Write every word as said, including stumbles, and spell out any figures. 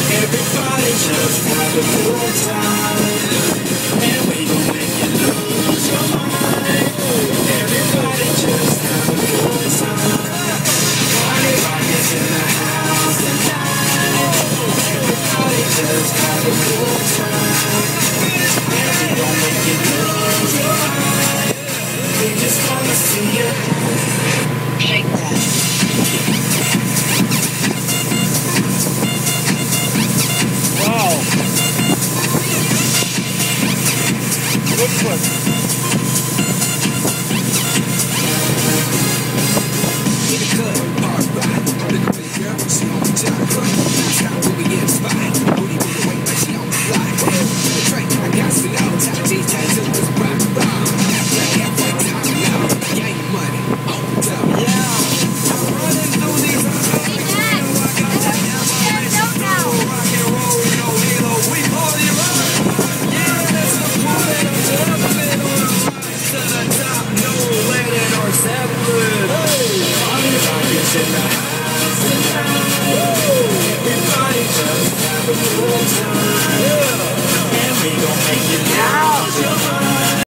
Everybody just have a good time, and we gon' make you lose your mind. Everybody just have a good time. Party rockers in the house tonight. Everybody just have a good time, and we gon' make you lose your mind. We just wanna see you shake that. Good foot. Get it good, alright. Look at me, girl, she on the job. Stop when we get a spot. Booty with the weight, but she on the fly. The train, I got to know. Top G tattoo is rock, rock. Like halfway time now. Gang money, on the top. Yeah, I'm running through these. Hey, Dad, I got that don't know. Rock and roll, no halo, we party rock. Yeah, that's the point. In the house tonight. Everybody just have a good time, and we gon' make you lose your mind.